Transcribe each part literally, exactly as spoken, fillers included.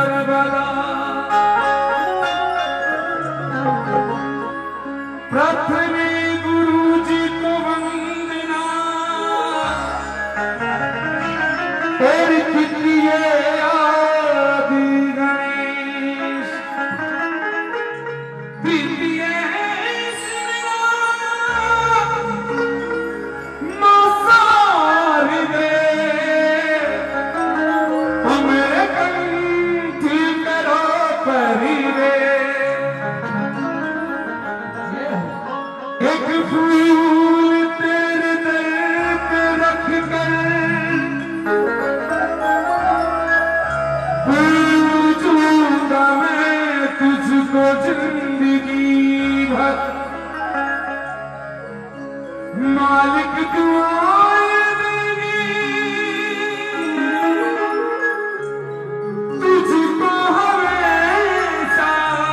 Karbala पृथ्वी गुरु जी को वंदना तेरी कितनी आदि गणेश द्वितीय जिंदगी भर मालिक दुआएं देंगे तुझको हमेशा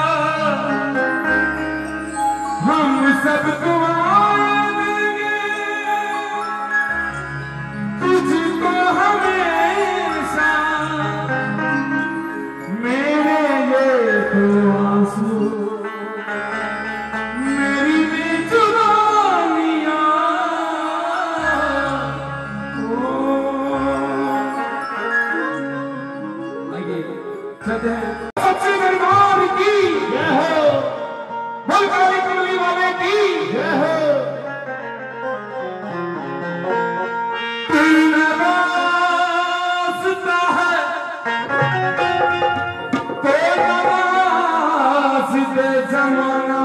हम सब दुआएं देंगे तुझको हमेशा मेरे ये तो आंसू सबसे दरबार की जय हो, बलकाली कमली वाले की जय हो। तू नवाज़ता है तो नवाज़ दे ज़माना,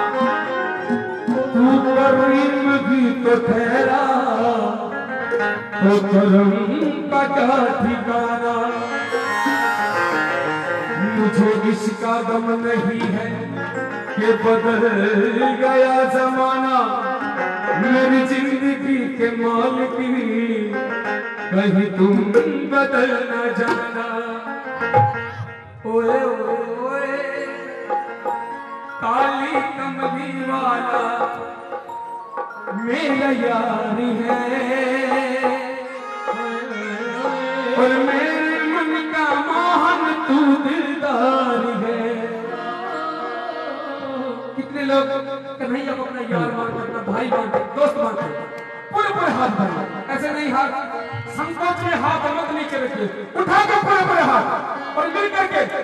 तू करीम भी तो ठहरा तो करम का क्या ठिकाना। मुझे इसका गम नहीं है कि बदल गया जमाना, मेरी जिंदगी के मालिक कहीं तुम बदल न जाना। ओए ओए ओए काली कमली वाला मेरा यार है और मेरे मन का मोहन तू दिलदार है। कितने लोग कन्हैया को अपना यार मानते, अपना भाई मानते, दोस्त मानते, पूरे पूरे हाथ भर, ऐसे नहीं हाथ संकोच में हाथ मत नीचे रखिए, उठा के पूरे पूरे हाथ और मिल करके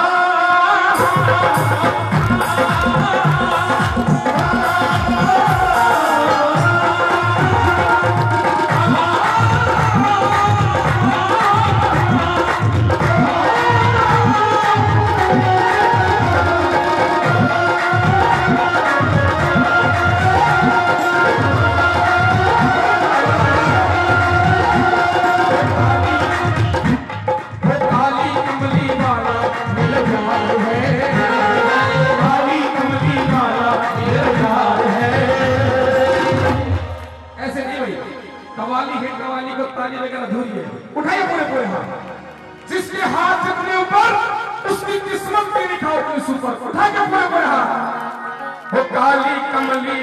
ताली वगैरह धोरी है, उठाइए पूरे पूरे हाथ। जिसके हाथ जितने ऊपर उसकी किस्मत भी लिखा हो उस ऊपर, उठाइए पूरे पूरे हाथ। वो काली कमली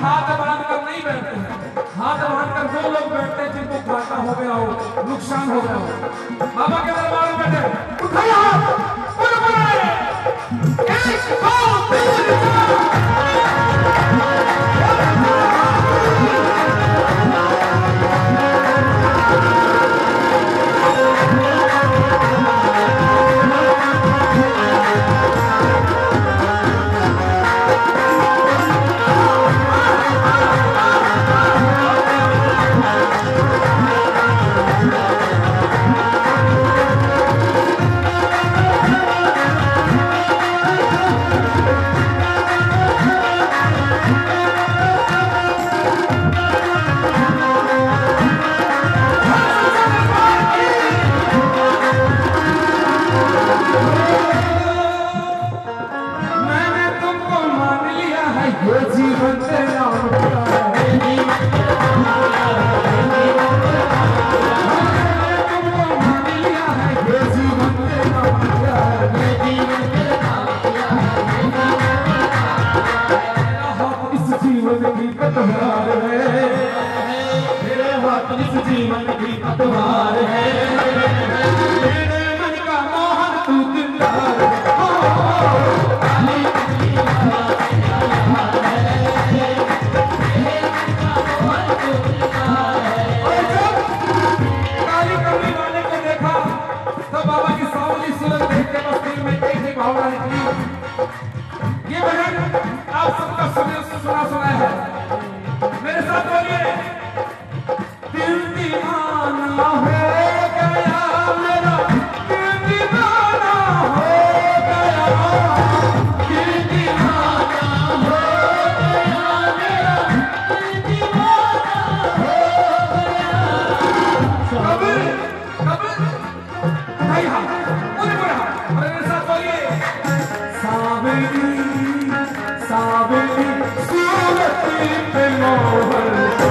हाथ बांध कर नहीं बैठते हैं, हाथ बांध कर दो लोग बैठते हैं जिनको घाटा हो गया हो, नुकसान हो गया हो। बाबा के दरबार में बैठे, उठाइए हाथ, बोलो बोलो, एक दो तीन चार। जीवन की पतवार है, मेरे मन का मोहन तू दिलदार है। काली कमली वाले को देखा तो बाबा की सावली सूरत देख के बस दिल में एक ही भावना निकली। ये भजन आप सबका सुना सुना है, मेरे साथ बोलिए। दिल दीवाना हो गया मेरा, दिल दीवाना हो गया, दिल दीवाना हो गया मेरा, दिल दीवाना हो गया। कब्र कब्र उठाइए हाथ, पूरे पूरे हाथ और मेरे साथ बोलिए। सावली सावली सूरत पे मोहर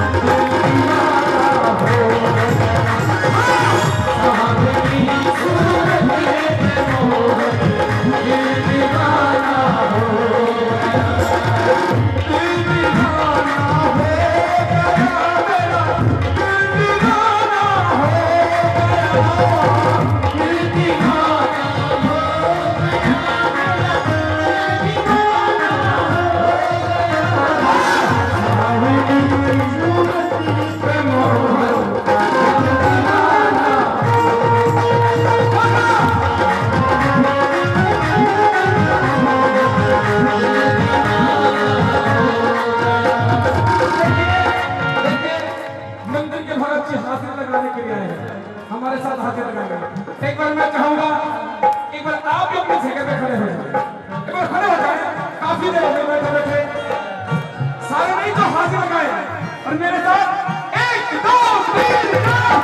हमारे साथ हाथ लगाएंगे। एक बार मैं चाहूंगा, एक बार आप भी अपनी जगह पे खड़े हो जाए, एक बार खड़े हो जाए। काफी देर हो गई बैठे बैठे, सारे नहीं तो हाथ लगाए और मेरे साथ एक दो तीन चार।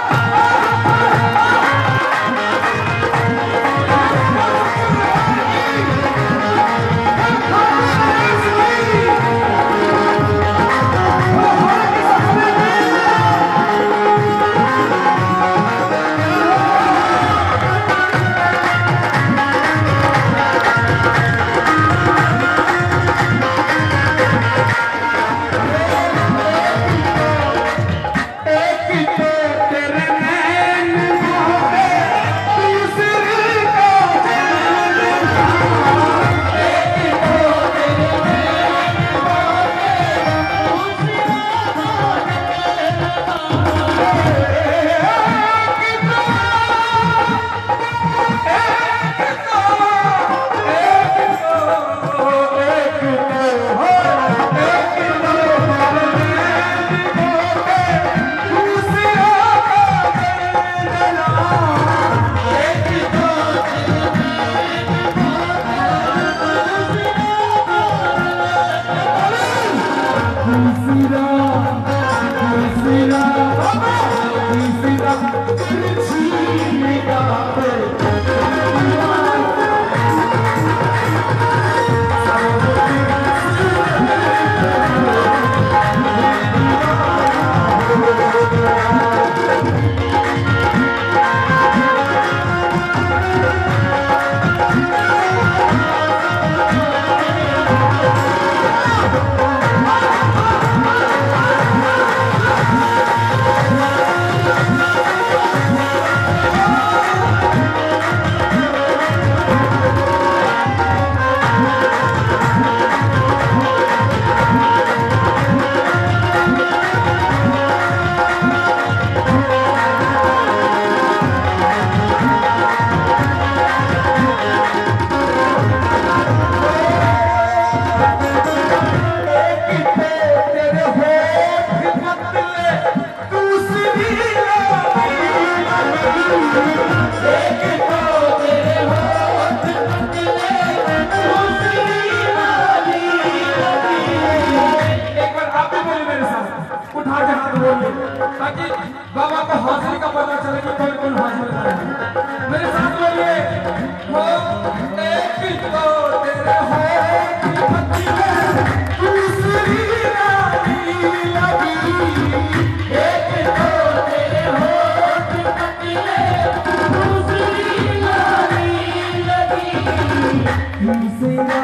उठा के हाथ बोलिए ताकि बाबा को हाजिर का पता चले कि कौन कौन हाजिर है। मेरे साथ बोलिए, वो एक तो तेरे हो की भक्ति में दूसरी रानी लगी, एक तो तेरे हो की भक्ति में दूसरी रानी लगी, तीसरा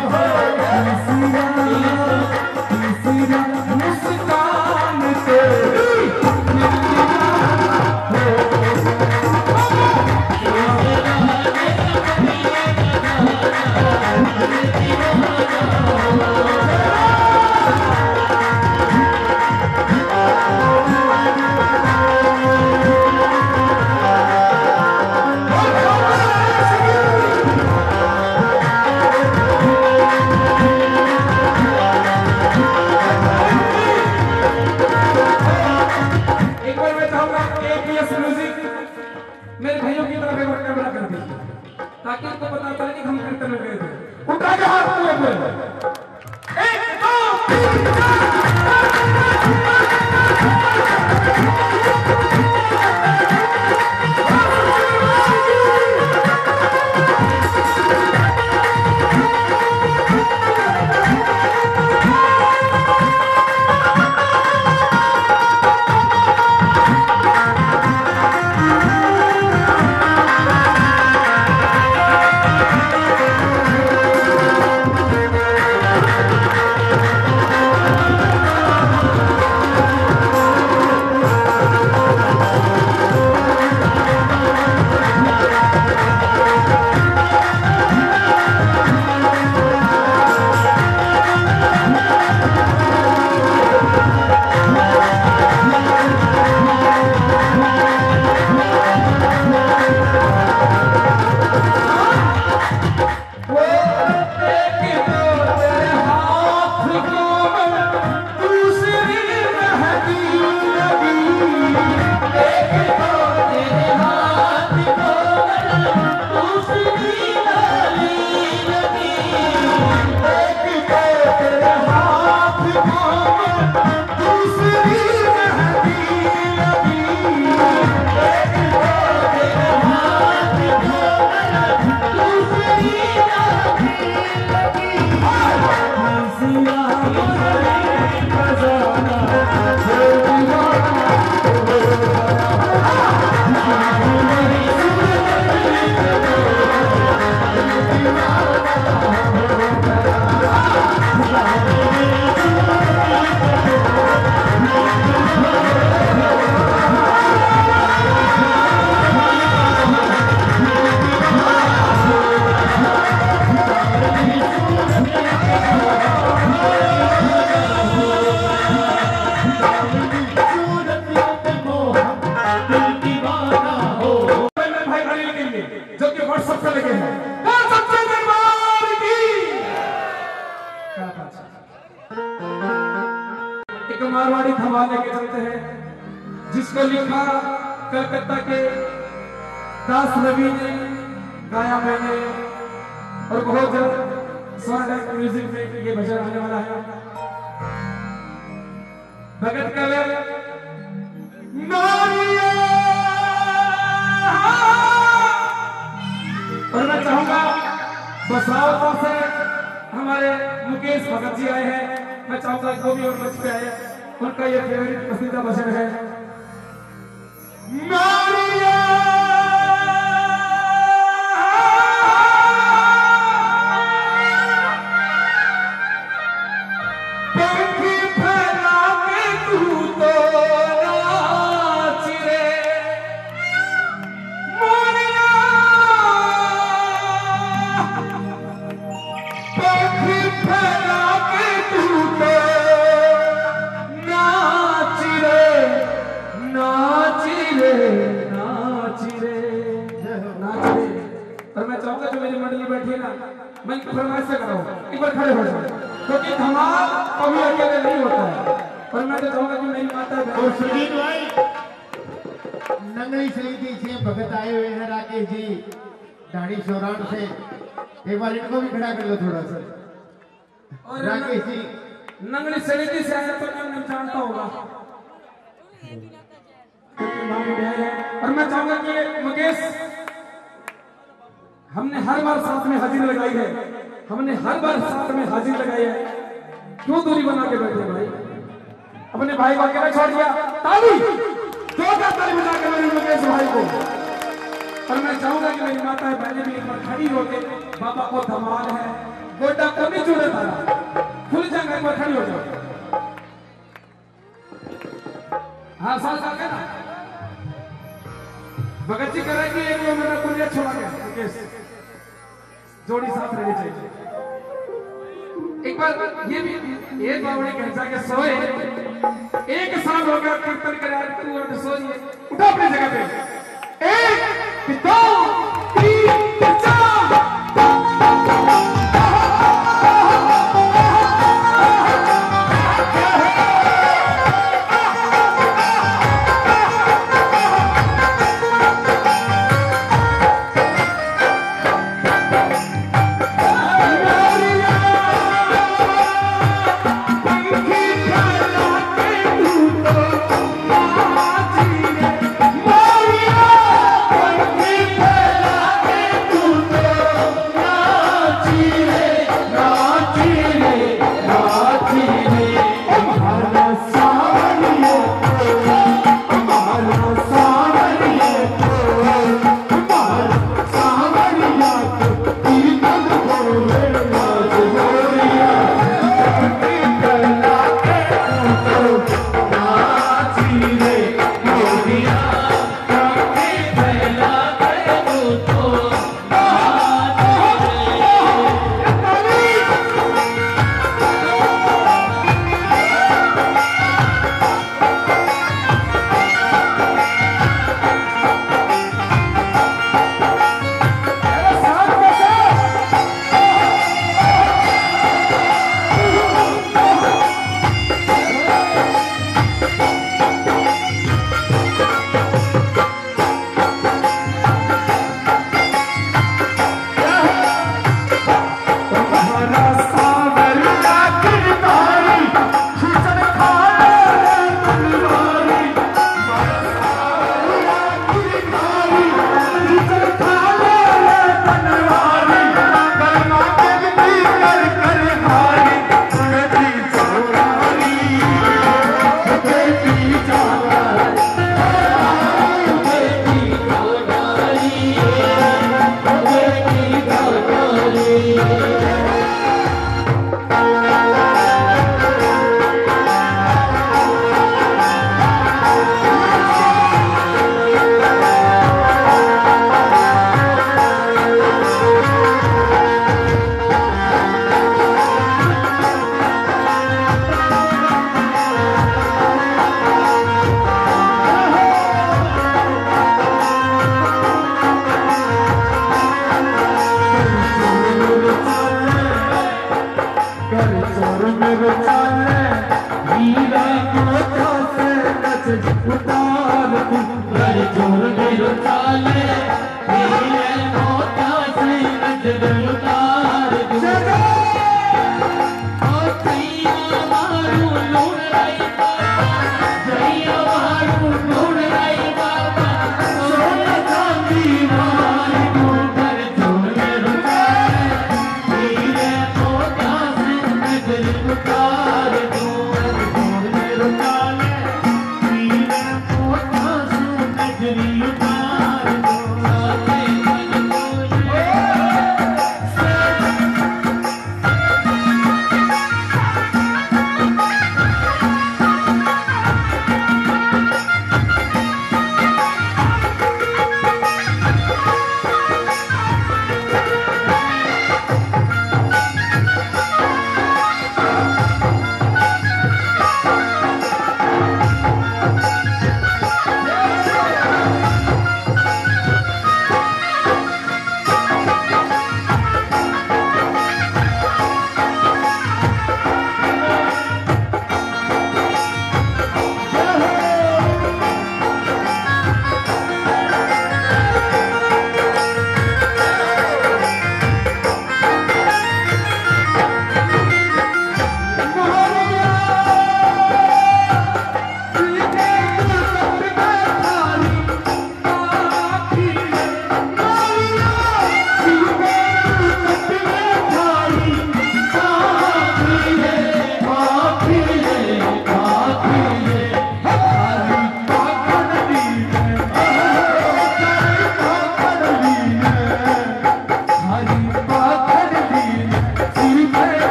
तीसरा मुस्कान तेरी मेरे भाइयों की तरफ एक बार कैमरा कर दीजिए ताकि उनको पता चले कि हम कीर्तन में गए थे। उठा के हाथ पूरे पूरे एक दो तीन चार मारवाड़ी थमा लेके चलते हैं जिसको लिखा कलकत्ता के दास रवि ने, गाया मैंने और बहुत जल्द स्वर्ग म्यूजिक में ये भजन आने वाला है। भगत कवि और मैं चाहूंगा बसावता से हमारे मुकेश भगत जी आए हैं, मैं चाहूंगा जो भी और बच पे आए उनका ये फेवरेट पसंदीदा भजन है नारिया मैं फरमाइश से कर रहा हूँ एक बार खड़े हो जाओ क्योंकि धमाल कभी अकेले नहीं होता है। और मैं तो चाहूंगा कि मेरी माता और सुजीत भाई नंगली सलीती से भगत आए हुए हैं राकेश जी दाढ़ी सौरान से, एक बार इनको भी खड़ा कर लो थोड़ा सा। और राकेश जी नंगली सलीती से आए तो मैं जानता होगा। और मैं चाहूंगा कि मुकेश, हमने हर बार साथ में हाजिर लगाई है, हमने हर बार साथ में हाजिर लगाई है, क्यों दूरी बना के बैठे भाई? अपने भाई को अकेला छोड़ दिया। ताली जोरदार ताली बजा के मेरे मुकेश भाई को। और मैं चाहूंगा कि मेरी माता बहने भी एक बार खड़ी होके, बाबा को धमाल है, गोटा को नहीं जुड़े तारा, खुल जाएगा, एक बार खड़ी हो जाओ। हाँ साल साल का ना भगत जी करेंगे, एक वो मेरा कुलिया छोड़ा गया मुकेश, जोड़ी साथ रहनी चाहिए। एक बार ये भी एक बावड़ी कहता के सोए, एक साल हो गया कीर्तन करे, तू और सोइए, उठा अपनी जगह पे, एक दो तीन चार।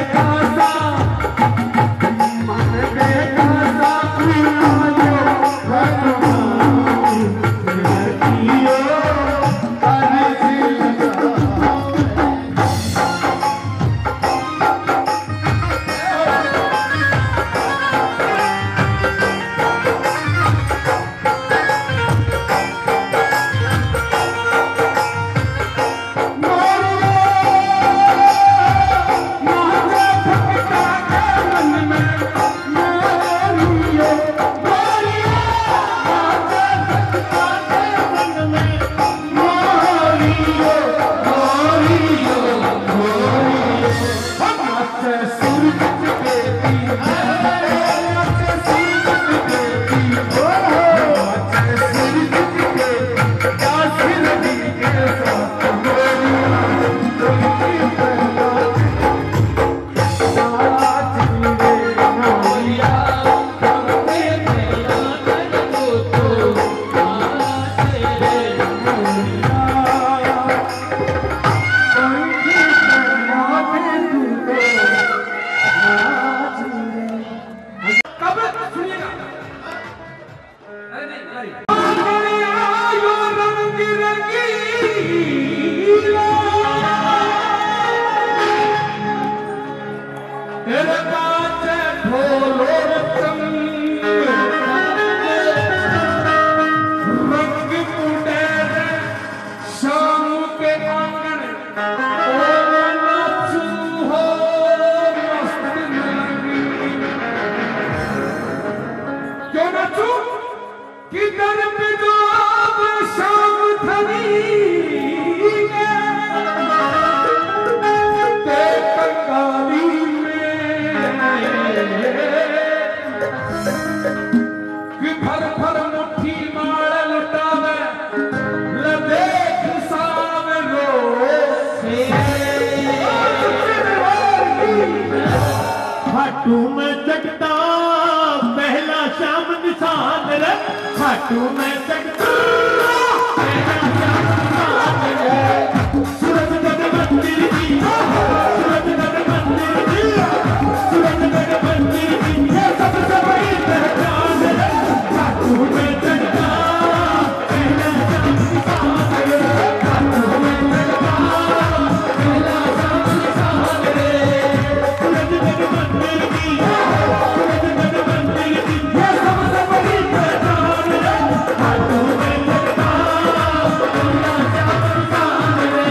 खाटू में चढ़ता पहला शाम निशान रे, खाटू में चढ़ता पहला शाम निशान रे। सूरजगढ़ मंदिर की, सूरजगढ़ मंदिर की, सूरजगढ़ मंदिर की ये सबसे बड़ी पहचान रे। खाटू में चढ़ता पहला शाम निशान रे, खाटू में चढ़ता पहला शाम निशान रे। सूरजगढ़ मंदिर की, सूरजगढ़ मंदिर की ये सबसे बड़ी पहचान रे। खाटू में चढ़ता पहला शाम निशान रे।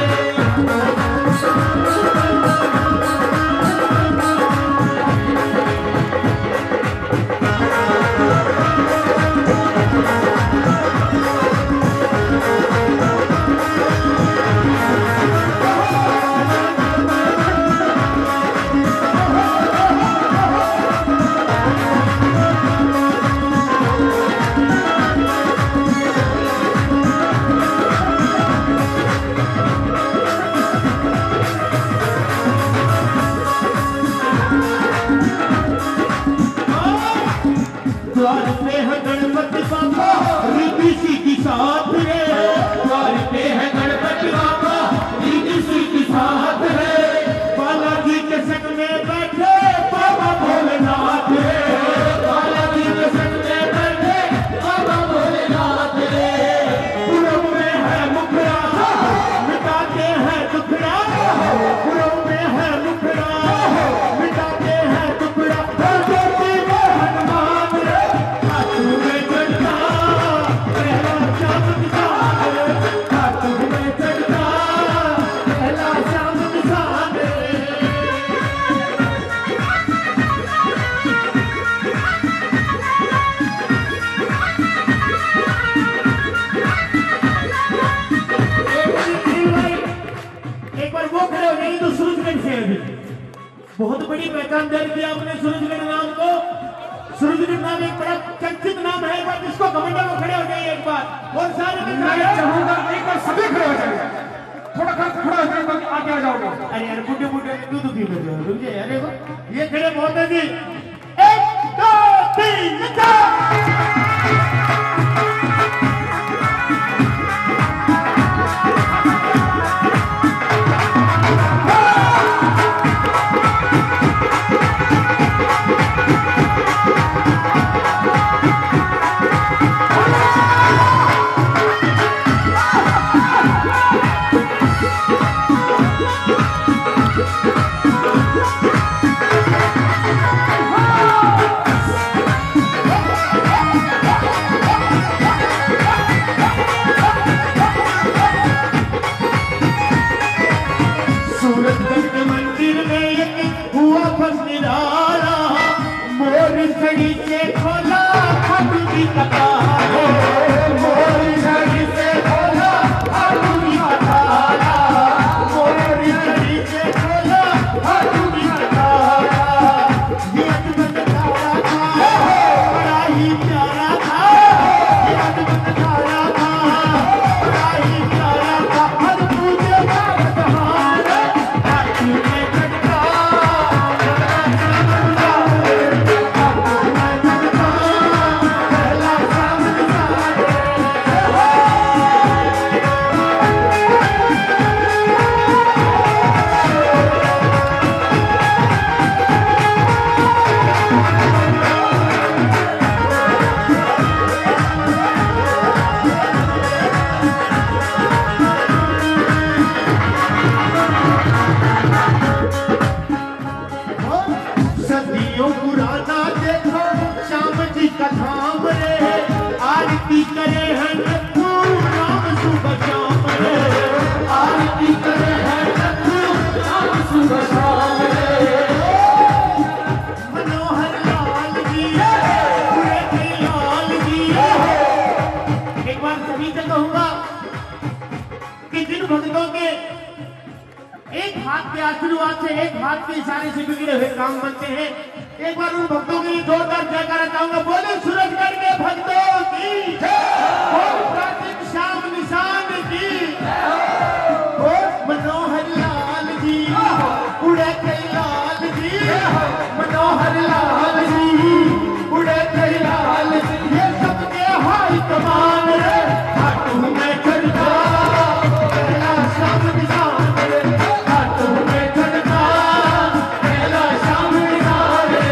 द्वार पे है गणपति बाबा रिद्धि सिद्धि साथ रे, द्वार पे है गणपति बाबा रिद्धि सिद्धि साथ रे। बालाजी के संग में बैठे बाबा भोलेनाथ रे, बालाजी के संग में बैठे बाबा भोलेनाथ रे। पूरब में है मुखड़ा मिटाते हैं दुखड़ा, पूरब में है मुखड़ा मिटाते हैं दुखड़ा। ज्योति में हनुमान रे, खाटू में चढ़ता पहला शाम निशान रे, खाटू में चढ़ता पहला शाम निशान रे। एक बार वो खड़े हो जाएंगे तो सूरजगढ़ से अभी बहुत बड़ी पहचान दे दी आपने सूरजगढ़ नाम को। सूरजगढ़ नाम एक बड़ा चर्चित नाम है, एक बार जिसको कमेंटर को खड़े हो जाइए एक बार और सारे के मैं सारे। चाहूंगा एक बार सभी खड़े हो जाइए, थोड़ा खड़ा खड़ा हो जाइए तो आगे आ जाओगे। अरे यार बुढ़े बुढ़े तू तो क्यों कर रुक जाइए। अरे वो ये खड़े बहुत है जी। एक दो तीन चार। छड़ी से खोला खाटू जी का ताला, मोरी छड़ी से खोला खाटू जी का ताला, मोरी छड़ी से खोला खाटू जी का ताला। ये अजमत तारा था, बड़ा ही प्यारा था, ये अजमत तारा था, बड़ा ही प्यारा था। हर पूजे का बहाना खाटू ने खटका, सदियों पुराना देखो श्याम जी का धाम रे, आरती करे हैं नथु राम सुबह शाम रे, आरती करे हैं नथु राम सुबह शाम रे। मनोहर लाल जी पूरे के लाल जी। एक बार सभी से कहूंगा कि जिन भक्तों के एक हाथ के आशीर्वाद से, एक हाथ के इशारे से बिगड़े हुए काम बनते हैं, एक बार उन भक्तों के लिए जोरदार जयकारा चाहूंगा। बोले सूरजगढ़ के भक्तों की बोल प्राचीन श्याम निशान की, बोल मनोहर लाल जी उड़े कैलाल जी, मनोहर लाल जी उड़े कैलाल जी। ये सबके हाई कमान रे खाटू में चढ़ता, पहला श्याम निशान रे, खाटू में चढ़ता, पहला श्याम निशान रे।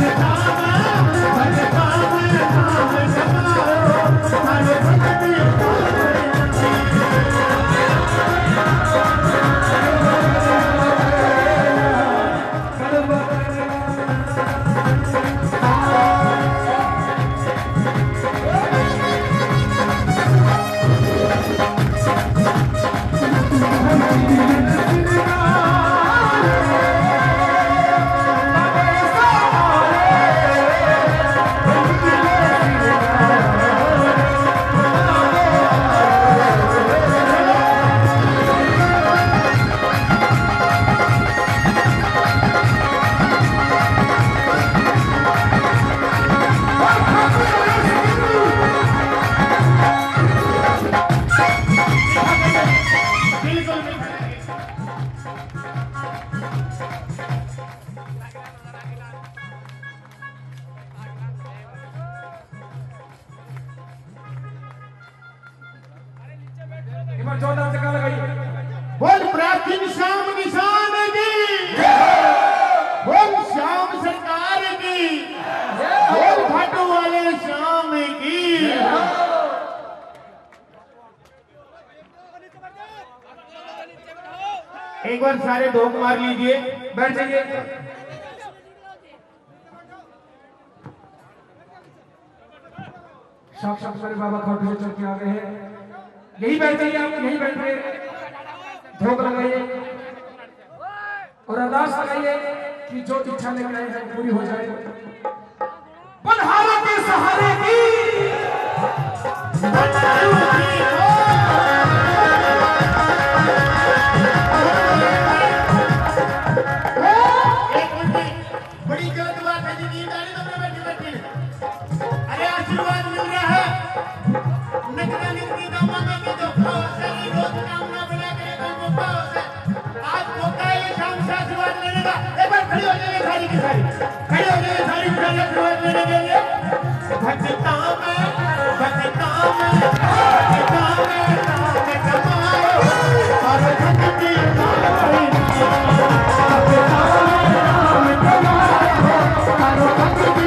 बोल प्राचीन श्याम निशान की, बोल श्याम सरकार की, बोल खाटू वाले श्याम की। एक बार सारे धोख मार लीजिए, बैठ जाइए। साक्षात मेरे बाबा खाटू से चल के आ गए हैं। यही बैठ जाइए, आप यही बैठ रहे, धोख लगाइए और अरदास लगाइए कि जो इच्छा लेकर आए हैं पूरी हो जाए। बलहारों के सहारे की बड़ी गलत बात है जी, नींद आ रही तो बैठे बैठे। अरे आशीर्वाद मिल रहा है, नकरा निकली दामा में के जो खाओ से रोज कामना बना करे तो खाओ से। आज मौका है शाम से आशीर्वाद लेने का। एक बार खड़ी हो जाइए सारी की सारी, खड़ी हो जाइए सारी की सारी आशीर्वाद लेने के लिए। भक्ता में भक्ता में भक्ता में नाम कमाओ और भक्ति कमाओ, भक्ता में नाम कमाओ और भक्ति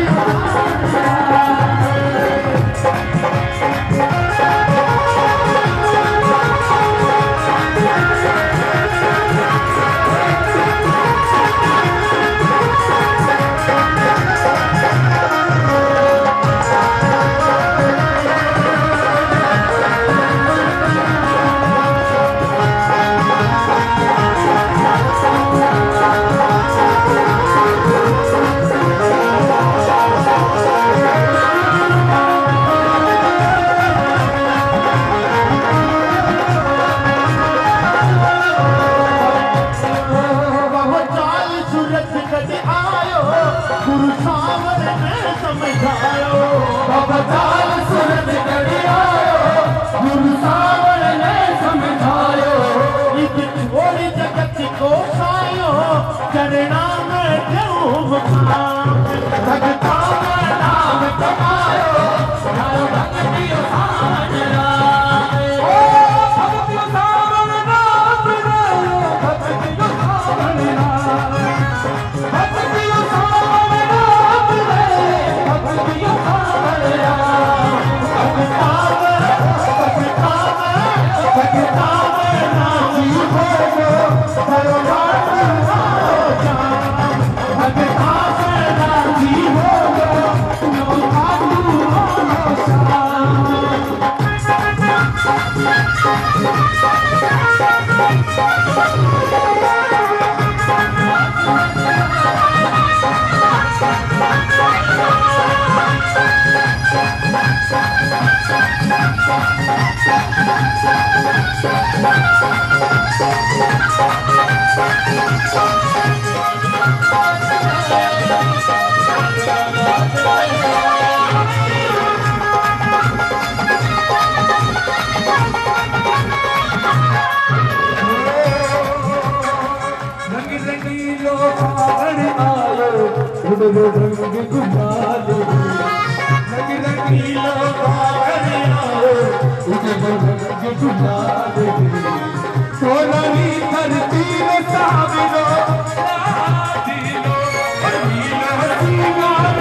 सोनाली धरती में साबिरो, नीलो नीलो सीमा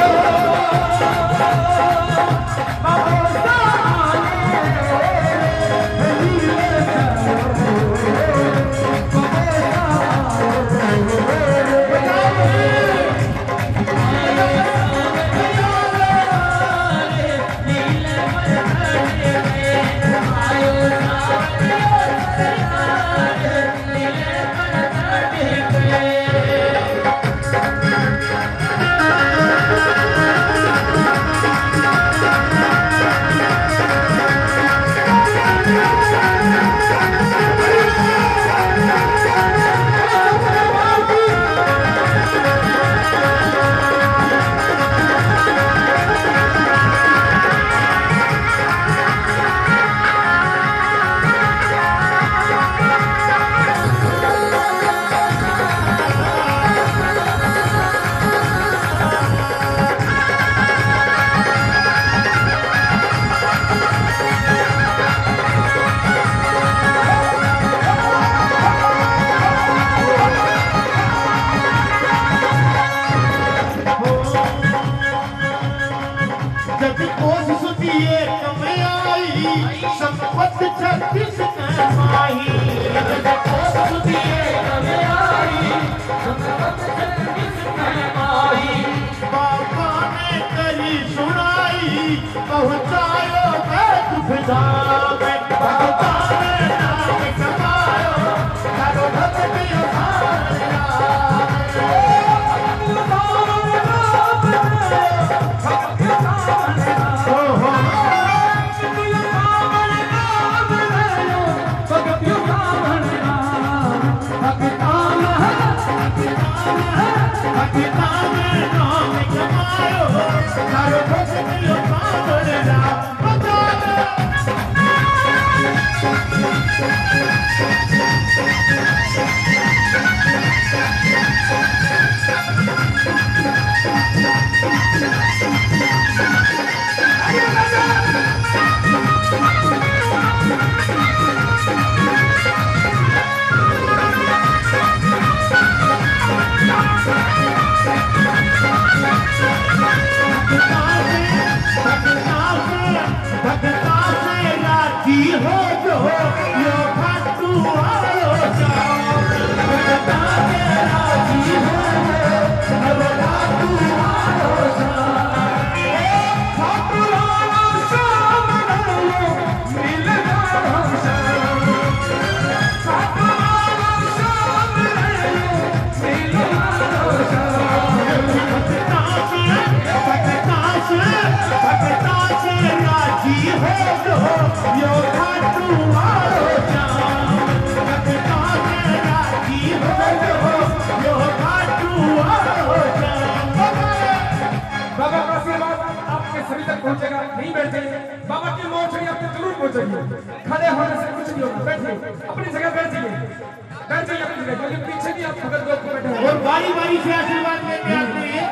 पहुंचेगा, नहीं बैठे बाबा की मौत छड़ी आपको जरूर पहुंचेगी। खड़े होने से कुछ नहीं होगा, बैठिए अपनी जगह बैठिए, बैठिए अपनी जगह, क्योंकि पीछे भी आप भगत लोग बैठे हैं और बारी बारी से आशीर्वाद लेते आते हैं।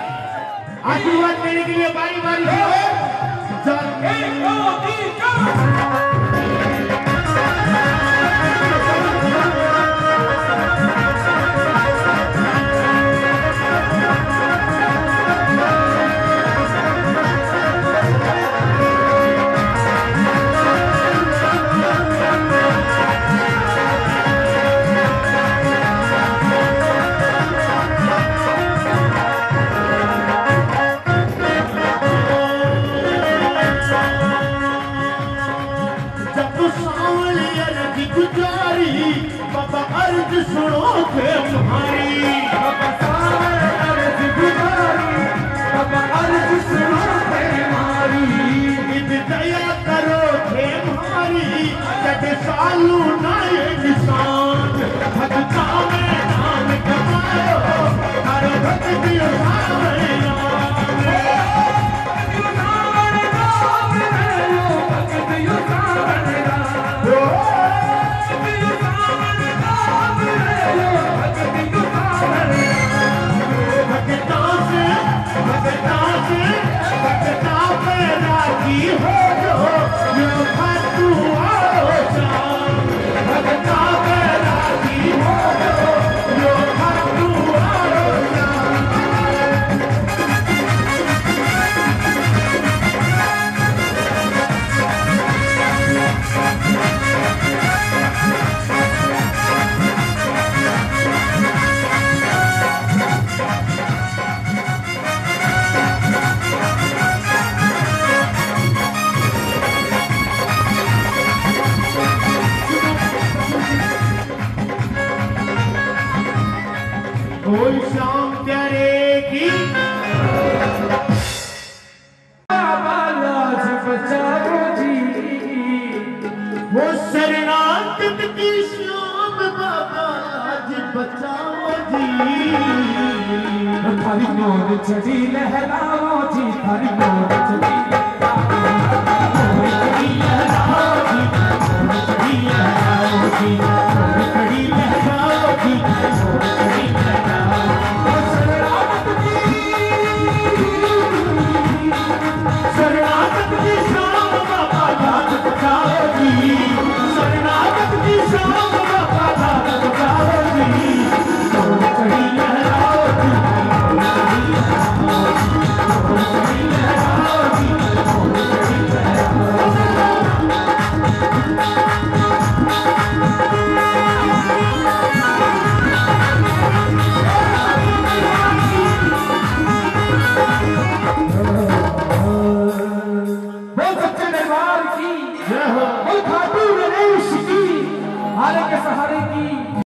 आशीर्वाद लेने के लिए बारी बारी से एक दो तीन चार अर्ज सुनो थे तुम्हारी, बाबा सारे अर्ज गुजारी, बाबा अर्ज सुनो थे हमारी, इन दया करो थे हमारी, जब सालू नाये किसान भगता में नाम कमायो, हर भक्ति उठावे बाबा थारी मोर चढ़ी लहराओ जी, थारी मोर चढ़ी खाटू गणेश की, हारे के सहारे की।